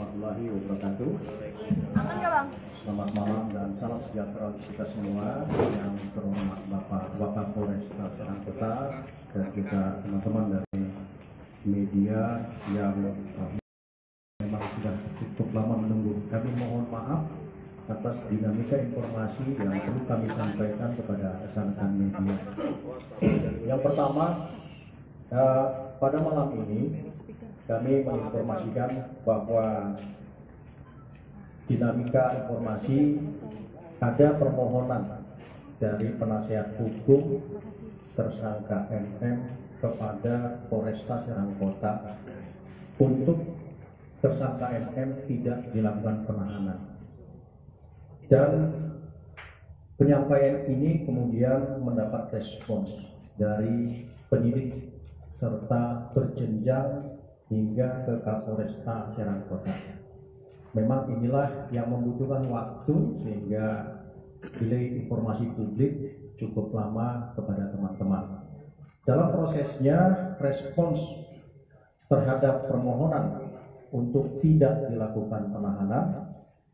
warahmatullahi wabarakatuh. Aman nggak Bang? Selamat malam dan salam sejahtera untuk kita semua. Yang terhormat Bapak Wakapolres Serang Kota dan juga teman-teman dari media yang memang sudah cukup lama menunggu. Kami mohon maaf atas dinamika informasi yang perlu kami sampaikan kepada rekan-rekan media. Yang pertama, pada malam ini kami menginformasikan bahwa dinamika informasi ada permohonan dari penasihat hukum tersangka MM kepada Polresta Serang Kota untuk tersangka MM tidak dilakukan penahanan. Dan penyampaian ini kemudian mendapat respons dari penyidik serta berjenjang hingga ke Kapolresta Serang Kota. Memang inilah yang membutuhkan waktu sehingga delay informasi publik cukup lama kepada teman-teman. Dalam prosesnya, respons terhadap permohonan untuk tidak dilakukan penahanan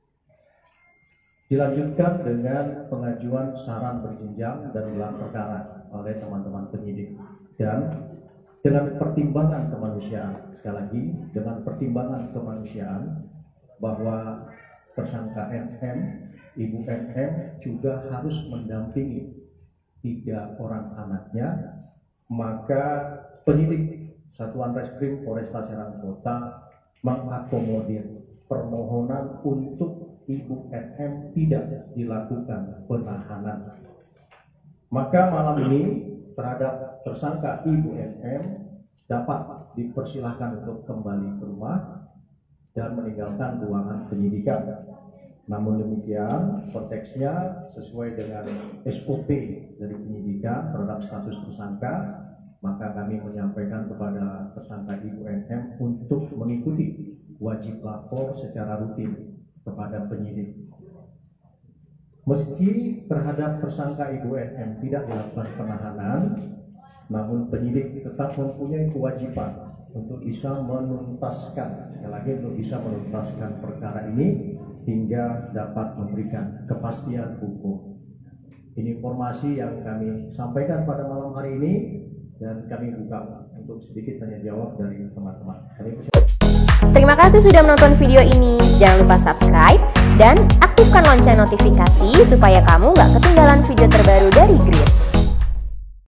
dilanjutkan dengan pengajuan saran berjenjang dan gelar perkara oleh teman-teman penyidik. Dan dengan pertimbangan kemanusiaan, sekali lagi dengan pertimbangan kemanusiaan bahwa tersangka MM, Ibu MM juga harus mendampingi 3 orang anaknya, maka penyidik Satuan Reskrim Polresta Serang Kota mengakomodir permohonan untuk Ibu MM tidak dilakukan penahanan. Maka malam ini terhadap tersangka Ibu MM dapat dipersilahkan untuk kembali ke rumah dan meninggalkan ruangan penyidikan. Namun demikian, konteksnya sesuai dengan SOP dari penyidikan terhadap status tersangka, maka kami menyampaikan kepada tersangka Ibu MM untuk mengikuti wajib lapor secara rutin kepada penyidik. Meski terhadap tersangka Ibu MM tidak dilakukan penahanan, namun penyidik tetap mempunyai kewajiban untuk bisa menuntaskan, sekali lagi untuk bisa menuntaskan perkara ini hingga dapat memberikan kepastian hukum. Ini informasi yang kami sampaikan pada malam hari ini dan kami buka untuk sedikit tanya jawab dari teman-teman. Terima kasih sudah menonton video ini. Jangan lupa subscribe dan aktifkan lonceng notifikasi supaya kamu nggak ketinggalan video terbaru dari Grid.